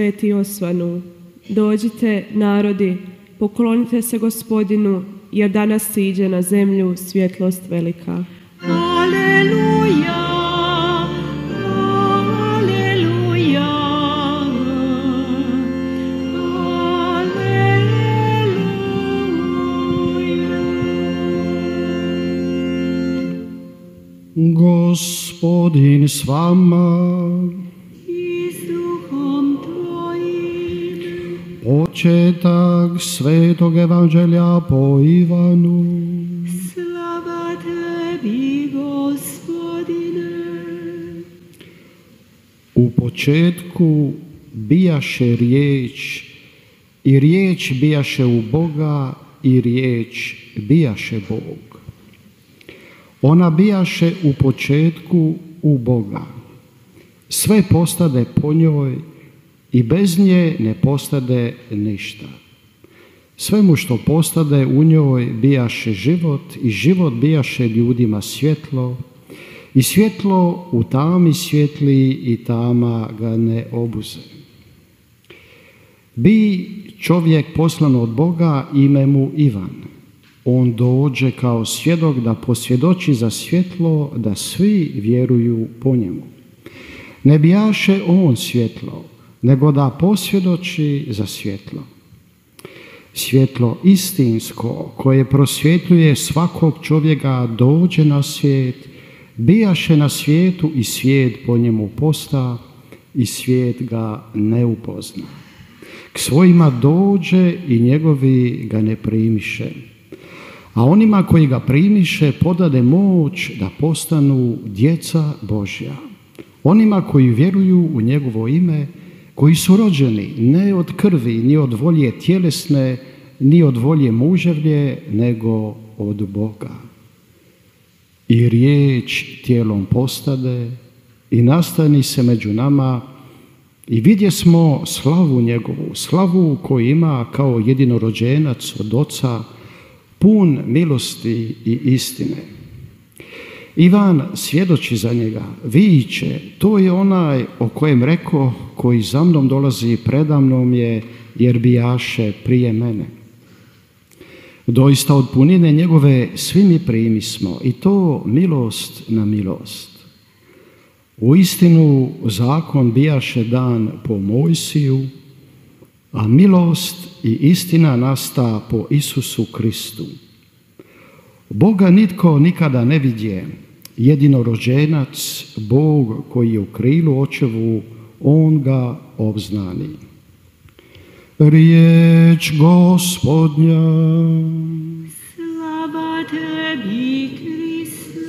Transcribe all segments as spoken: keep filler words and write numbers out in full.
sveti osvanu. Dođite, narodi, poklonite se Gospodinu, jer danas siđe na zemlju svjetlost velika. Aleluja, aleluja, aleluja. Gospodin s vama. I s duhom tvojim. Početak Svetog Evanđelja po Ivanu. Slava tebi, Gospodine. U početku bijaše riječ, i riječ bijaše u Boga, i riječ bijaše Bog. Ona bijaše u početku u Boga. Sve postade po njoj i bez nje ne postade ništa. Svemu što postade u njoj bijaše život i život bijaše ljudima svjetlo i svjetlo u tami svjetli i tama ga ne obuze. Bi čovjek poslan od Boga, ime mu Ivan. On dođe kao svjedok da posvjedoči za svjetlo, da svi vjeruju po njemu. Ne bijaše on svjetlo, nego da posvjedoči za svjetlo. Svjetlo istinsko koje prosvjetljuje svakog čovjeka dođe na svijet, bijaše na svijetu i svijet po njemu posta i svijet ga ne upozna. K svojima dođe i njegovi ga ne primiše. A onima koji ga primiše podade moć da postanu djeca Božja. Onima koji vjeruju u njegovo ime, koji su rođeni ne od krvi, ni od volje tjelesne, ni od volje muževlje, nego od Boga. I riječ tijelom postade i nastani se među nama i vidje smo slavu njegovu, slavu koju ima kao jedinorođenac od Oca, pun milosti i istine. Ivan svjedoči za njega, viče, to je onaj o kojem reko, koji za mnom dolazi, predamnom je, jer bijaše prije mene. Doista od punine njegove svi mi primismo, i to milost na milost. U istinu zakon bijaše dan po Mojsiju, a milost i istina nasta po Isusu Kristu. Boga nitko nikada ne vidje, jedinorođenac, Bog koji je u krilu očevu, on ga obznani. Riječ Gospodnja. Slava tebi, Kriste.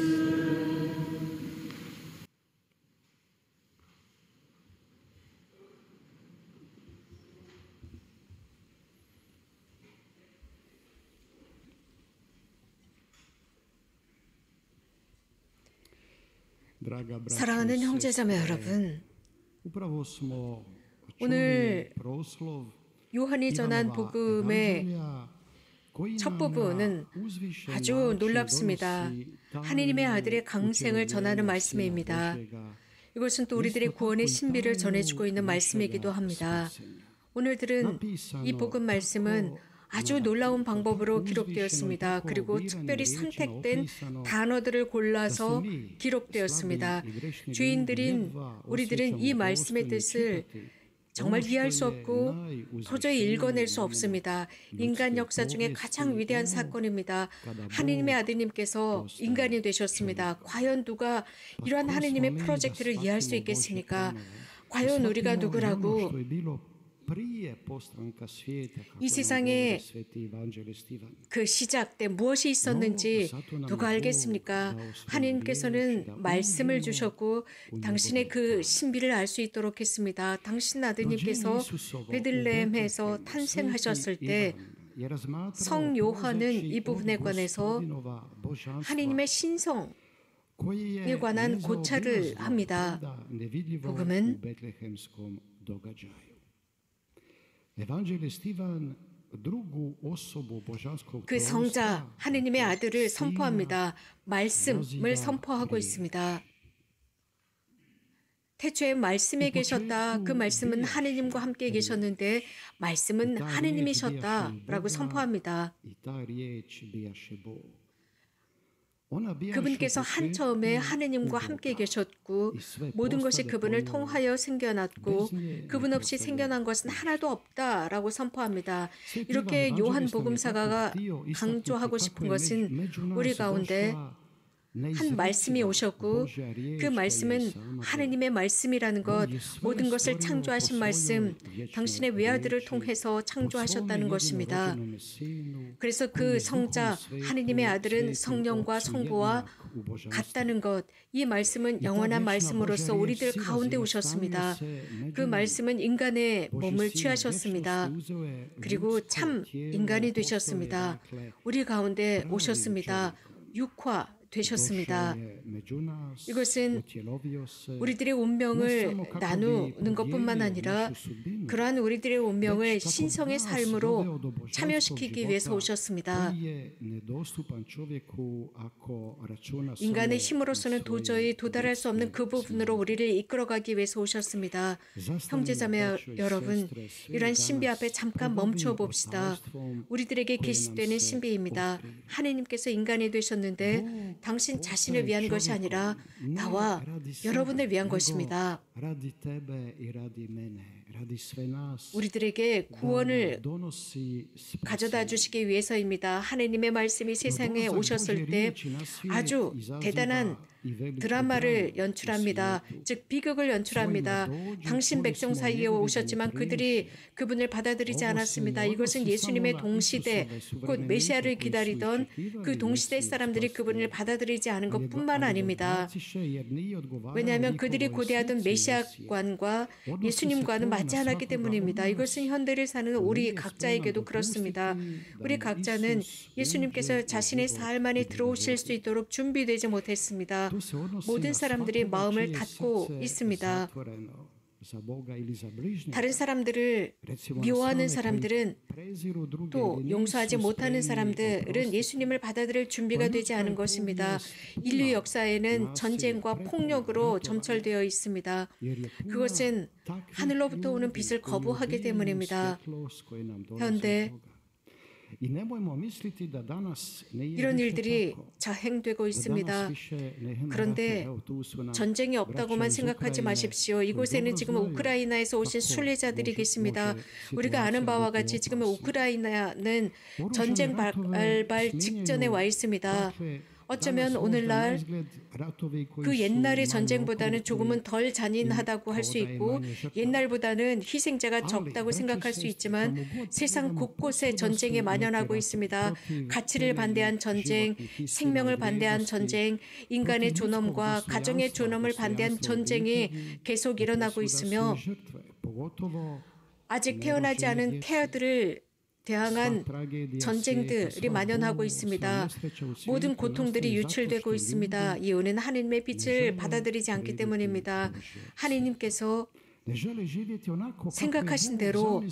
사랑하는 형제자매 여러분, 오늘 요한이 전한 복음의 첫 부분은 아주 놀랍습니다. 하느님의 아들의 강생을 전하는 말씀입니다. 이것은 또 우리들의 구원의 신비를 전해주고 있는 말씀이기도 합니다. 오늘 들은 이 복음 말씀은 아주 놀라운 방법으로 기록되었습니다. 그리고 특별히 선택된 단어들을 골라서 기록되었습니다. 주인들인 우리들은 이 말씀의 뜻을 정말 이해할 수 없고 도저히 읽어낼 수 없습니다. 인간 역사 중에 가장 위대한 사건입니다. 하느님의 아드님께서 인간이 되셨습니다. 과연 누가 이러한 하느님의 프로젝트를 이해할 수 있겠습니까? 과연 우리가 누구라고 이 세상에 그 시작 때 무엇이 있었는지 누가 알겠습니까? 하나님께서는 말씀을 주셨고 당신의 그 신비를 알 수 있도록 했습니다. 당신 아드님께서 베들레헴에서 탄생하셨을 때 성 요한은 이 부분에 관해서 하나님의 신성에 관한 고찰을 합니다. 복음은 그 성자 하느님의 아들을 선포합니다. 말씀을 선포하고 있습니다. 태초에 말씀에 계셨다. 그 말씀은 하느님과 함께 계셨는데 말씀은 하느님이셨다라고 선포합니다. 그분께서 한처음에 하느님과 함께 계셨고 모든 것이 그분을 통하여 생겨났고 그분 없이 생겨난 것은 하나도 없다라고 선포합니다. 이렇게 요한복음사가가 강조하고 싶은 것은 우리 가운데 한 말씀이 오셨고 그 말씀은 하느님의 말씀이라는 것, 모든 것을 창조하신 말씀, 당신의 외아들을 통해서 창조하셨다는 것입니다. 그래서 그 성자 하느님의 아들은 성령과 성부와 같다는 것, 이 말씀은 영원한 말씀으로서 우리들 가운데 오셨습니다. 그 말씀은 인간의 몸을 취하셨습니다. 그리고 참 인간이 되셨습니다. 우리 가운데 오셨습니다. 육화 되셨습니다. 이것은 우리들의 운명을 나누는 것뿐만 아니라 그러한 우리들의 운명을 신성의 삶으로 참여시키기 위해서 오셨습니다. 인간의 힘으로서는 도저히 도달할 수 없는 그 부분으로 우리를 이끌어가기 위해서 오셨습니다. 형제자매 여러분, 이러한 신비 앞에 잠깐 멈춰 봅시다. 우리들에게 계시되는 신비입니다. 하느님께서 인간이 되셨는데 당신 자신을 위한 것이 아니라 나와 여러분을 위한 것입니다. 우리들에게 구원을 가져다 주시기 위해서입니다. 하느님의 말씀이 세상에 오셨을 때 아주 대단한 드라마를 연출합니다. 즉 비극을 연출합니다. 당신 백성 사이에 오셨지만 그들이 그분을 받아들이지 않았습니다. 이것은 예수님의 동시대 곧 메시아를 기다리던 그 동시대 사람들이 그분을 받아들이지 않은 것뿐만 아닙니다. 왜냐하면 그들이 고대하던 메시아관과 예수님과는 맞지 않았기 때문입니다. 이것은 현대를 사는 우리 각자에게도 그렇습니다. 우리 각자는 예수님께서 자신의 삶 안에 들어오실 수 있도록 준비되지 못했습니다. 모든 사람들이 마음을 닫고 있습니다. 다른 사람들을 미워하는 사람들은 또 용서하지 못하는 사람들은 예수님을 받아들일 준비가 되지 않은 것입니다. 인류 역사에는 전쟁과 폭력으로 점철되어 있습니다. 그것은 하늘로부터 오는 빛을 거부하기 때문입니다. 현대 이런 일들이 자행되고 있습니다. 그런데 전쟁이 없다고만 생각하지 마십시오. 이곳에는 지금 우크라이나에서 오신 순례자들이 계십니다. 우리가 아는 바와 같이 지금 우크라이나는 전쟁 발발 직전에 와 있습니다. 어쩌면 오늘날 그 옛날의 전쟁보다는 조금은 덜 잔인하다고 할 수 있고 옛날보다는 희생자가 적다고 생각할 수 있지만 세상 곳곳에 전쟁이 만연하고 있습니다. 가치를 반대한 전쟁, 생명을 반대한 전쟁, 인간의 존엄과 가정의 존엄을 반대한 전쟁이 계속 일어나고 있으며 아직 태어나지 않은 태아들을 대항한 전쟁들이 만연하고 있습니다. 모든 고통들이 유출되고 있습니다. 이유는 하느님의 빛을 받아들이지 않기 때문입니다. 하느님께서 생각하신 대로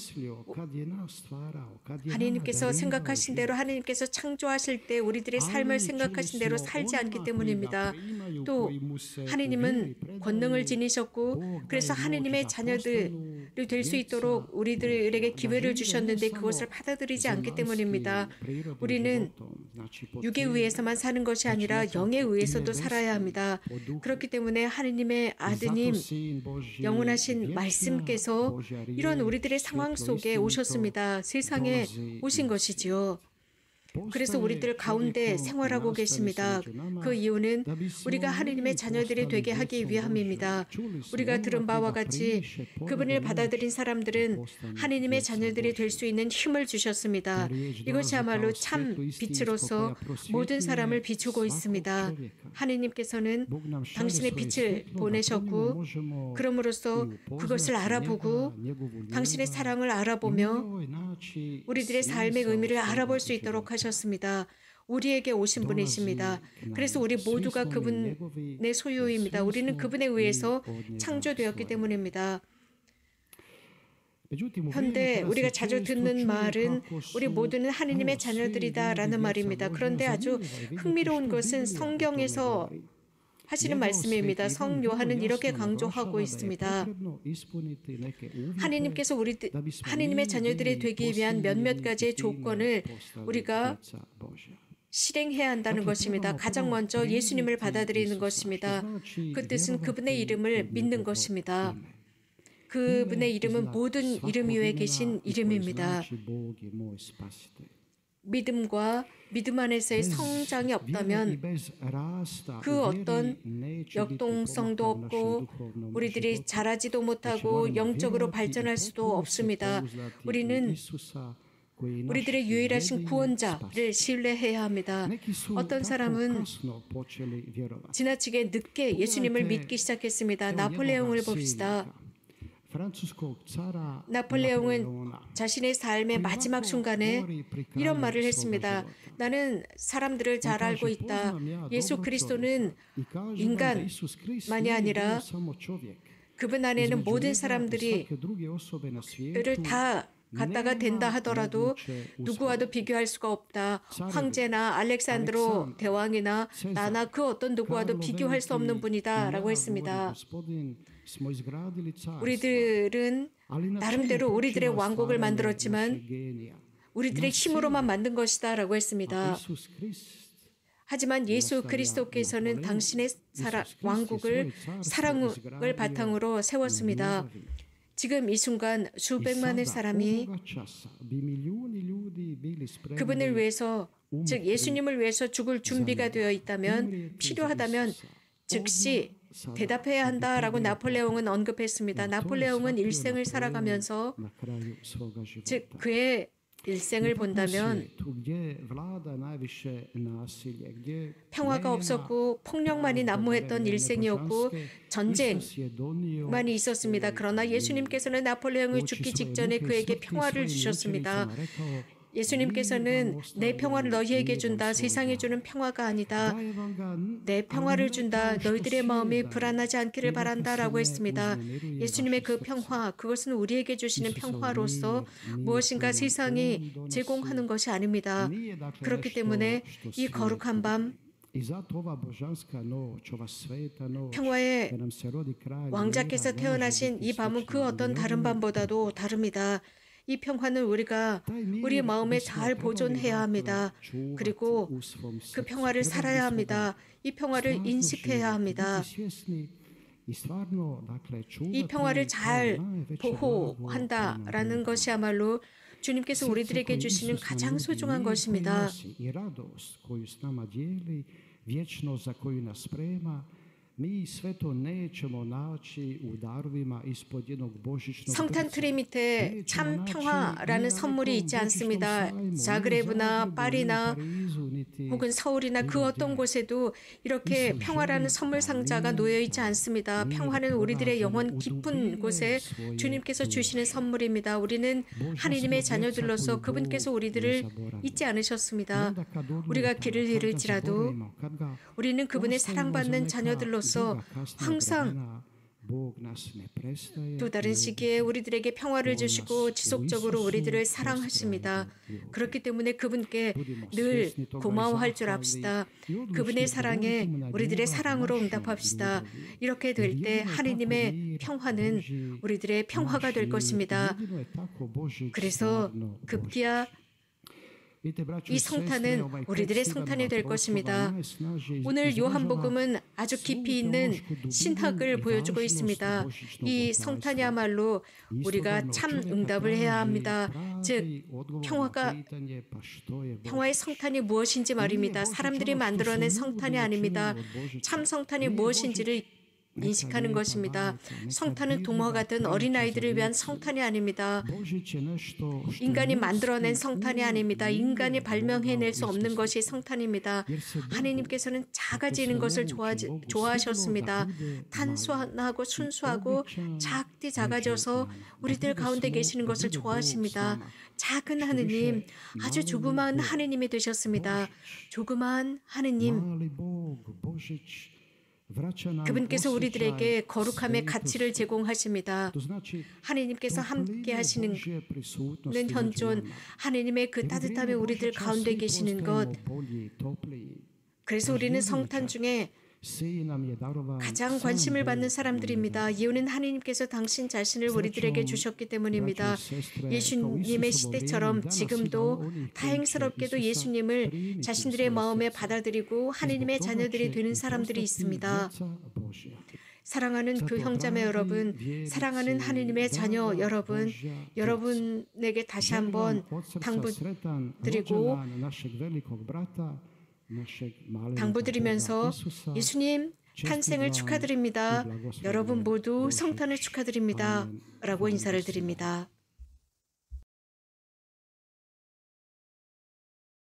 하느님께서 생각하신 대로 하느님께서 창조하실 때 우리들의 삶을 생각하신 대로 살지 않기 때문입니다. 또 하느님은 권능을 지니셨고 그래서 하느님의 자녀들이 될 수 있도록 우리들에게 기회를 주셨는데 그것을 받아들이지 않기 때문입니다. 우리는 육에 의해서만 사는 것이 아니라 영에 의해서도 살아야 합니다. 그렇기 때문에 하느님의 아드님 영원하신 말씀께서 이런 우리들의 상황 속에 오셨습니다. 세상에 오신 것이지요. 그래서 우리들 가운데 생활하고 계십니다. 그 이유는 우리가 하느님의 자녀들이 되게 하기 위함입니다. 우리가 들은 바와 같이 그분을 받아들인 사람들은 하느님의 자녀들이 될 수 있는 힘을 주셨습니다. 이것이야말로 참 빛으로서 모든 사람을 비추고 있습니다. 하느님께서는 당신의 빛을 보내셨고 그럼으로써 그것을 알아보고 당신의 사랑을 알아보며 우리들의 삶의 의미를 알아볼 수 있도록 하셨습니다. 하셨습니다. 우리에게 오신 분이십니다. 그래서 우리 모두가 그분의 소유입니다. 우리는 그분에 의해서 창조되었기 때문입니다. 현대 우리가 자주 듣는 말은 우리 모두는 하느님의 자녀들이다 라는 말입니다. 그런데 아주 흥미로운 것은 성경에서 하시는 말씀입니다. 성 요한은 이렇게 강조하고 있습니다. 하나님께서 우리 하나님의 자녀들이 되기 위한 몇몇 가지의 조건을 우리가 실행해야 한다는 것입니다. 가장 먼저 예수님을 받아들이는 것입니다. 그 뜻은 그분의 이름을 믿는 것입니다. 그분의 이름은 모든 이름 위에 계신 이름입니다. 믿음과 믿음 안에서의 성장이 없다면 그 어떤 역동성도 없고 우리들이 자라지도 못하고 영적으로 발전할 수도 없습니다. 우리는 우리들의 유일하신 구원자를 신뢰해야 합니다. 어떤 사람은 지나치게 늦게 예수님을 믿기 시작했습니다. 나폴레옹을 봅시다. 나폴레옹은 자신의 삶의 마지막 순간에 이런 말을 했습니다. 나는 사람들을 잘 알고 있다. 예수 그리스도는 인간만이 아니라 그분 안에는 모든 사람들이 를 다 갖다가 된다 하더라도 누구와도 비교할 수가 없다. 황제나 알렉산드로 대왕이나 나나 그 어떤 누구와도 비교할 수 없는 분이다 라고 했습니다. 우리들은 나름대로 우리들의 왕국을 만들었지만 우리들의 힘으로만 만든 것이다 라고 했습니다. 하지만 예수 그리스도께서는 당신의 사랑, 왕국을 사랑을 바탕으로 세웠습니다. 지금 이 순간 수백만의 사람이 그분을 위해서, 즉 예수님을 위해서 죽을 준비가 되어 있다면, 필요하다면 즉시 대답해야 한다라고 나폴레옹은 언급했습니다. 나폴레옹은 일생을 살아가면서, 즉 그의 일생을 본다면 평화가 없었고 폭력만이 난무했던 일생이었고 전쟁만이 있었습니다. 그러나 예수님께서는 나폴레옹이 죽기 직전에 그에게 평화를 주셨습니다. 예수님께서는 내 평화를 너희에게 준다. 세상에 주는 평화가 아니다. 내 평화를 준다. 너희들의 마음이 불안하지 않기를 바란다 라고 했습니다. 예수님의 그 평화, 그것은 우리에게 주시는 평화로서 무엇인가 세상이 제공하는 것이 아닙니다. 그렇기 때문에 이 거룩한 밤, 평화의 왕자께서 태어나신 이 밤은 그 어떤 다른 밤보다도 다릅니다. 이 평화는 우리가 우리 마음에 잘 보존해야 합니다. 그리고 그 평화를 살아야 합니다. 이 평화를 인식해야 합니다. 이 평화를 잘 보호한다라는 것이야말로 주님께서 우리들에게 주시는 가장 소중한 것입니다. 성탄 트리 밑에 참 평화라는 선물이 있지 않습니다. 자그레브나 파리나 혹은 서울이나 그 어떤 곳에도 이렇게 평화라는 선물 상자가 놓여 있지 않습니다. 평화는 우리들의 영혼 깊은 곳에 주님께서 주시는 선물입니다. 우리는 하나님의 자녀들로서 그분께서 우리들을 잊지 않으셨습니다. 우리가 길을 잃을지라도 우리는 그분의 사랑받는 자녀들로서 항상 또 다른 시기에 우리들에게 평화를 주시고 지속적으로 우리들을 사랑하십니다. 그렇기 때문에 그분께 늘 고마워할 줄 압시다. 그분의 사랑에 우리들의 사랑으로 응답합시다. 이렇게 될 때 하나님의 평화는 우리들의 평화가 될 것입니다. 그래서 급기야 이 성탄은 우리들의 성탄이 될 것입니다. 오늘 요한복음은 아주 깊이 있는 신학을 보여주고 있습니다. 이 성탄이야말로 우리가 참 응답을 해야 합니다. 즉 평화가 평화의 성탄이 무엇인지 말입니다. 사람들이 만들어낸 성탄이 아닙니다. 참 성탄이 무엇인지를 인식하는 것입니다. 성탄은 동화 같은 어린아이들을 위한 성탄이 아닙니다. 인간이 만들어낸 성탄이 아닙니다. 인간이 발명해낼 수 없는 것이 성탄입니다. 하나님께서는 작아지는 것을 좋아하지, 좋아하셨습니다. 단순하고 순수하고 작디 작아져서 우리들 가운데 계시는 것을 좋아하십니다. 작은 하느님, 아주 조그마한 하느님이 되셨습니다. 조그마한 하느님, 그분께서 우리들에게 거룩함의 가치를 제공하십니다. 하나님께서 함께 하시는 현존, 하나님의 그 따뜻함이 우리들 가운데 계시는 것. 그래서 우리는 성탄 중에 가장 관심을 받는 사람들입니다. 이유는 하느님께서 당신 자신을 우리들에게 주셨기 때문입니다. 예수님의 시대처럼 지금도 다행스럽게도 예수님을 자신들의 마음에 받아들이고 하느님의 자녀들이 되는 사람들이 있습니다. 사랑하는 그 형제매 여러분, 사랑하는 하느님의 자녀 여러분, 여러분에게 다시 한번 당부드리고 당부드리면서 예수님 탄생을 축하드립니다. 여러분 모두 성탄을 축하드립니다. 라고 인사를 드립니다.